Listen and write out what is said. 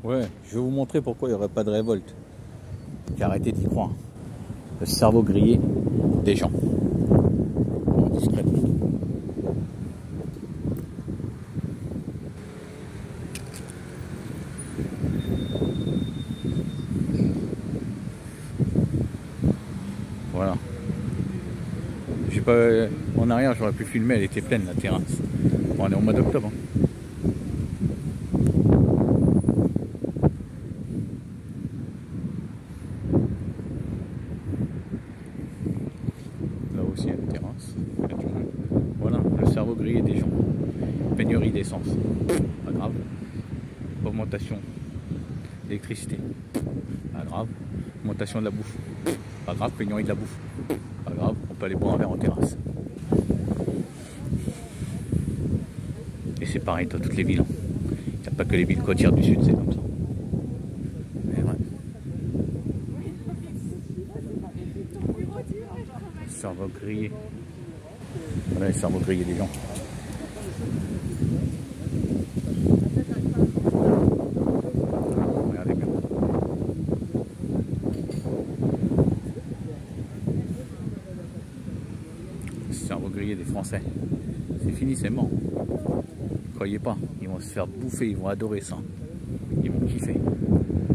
Ouais, je vais vous montrer pourquoi il n'y aurait pas de révolte. J'ai arrêté d'y croire. Le cerveau grillé des gens. Discrètement. Voilà. J'ai pas. En arrière, j'aurais pu filmer, elle était pleine la terrasse. Bon, on est au mois d'octobre. Hein. Là aussi, il y a une terrasse. Il y a du monde. Voilà, le cerveau grillé des gens. Pénurie d'essence. Pas grave. Augmentation d'électricité. Pas grave. Augmentation de la bouffe. Pas grave. Pénurie de la bouffe. Pas grave. On peut aller boire un verre en terrasse. Et c'est pareil dans toutes les villes. Il n'y a pas que les villes côtières du sud, c'est comme ça. Mais ouais. Cerveau grillé. Voilà les cerveaux grillés des gens. Regardez bien. Cerveau grillé des Français. C'est fini, c'est mort. Croyez pas, ils vont se faire bouffer, ils vont adorer ça. Ils vont kiffer.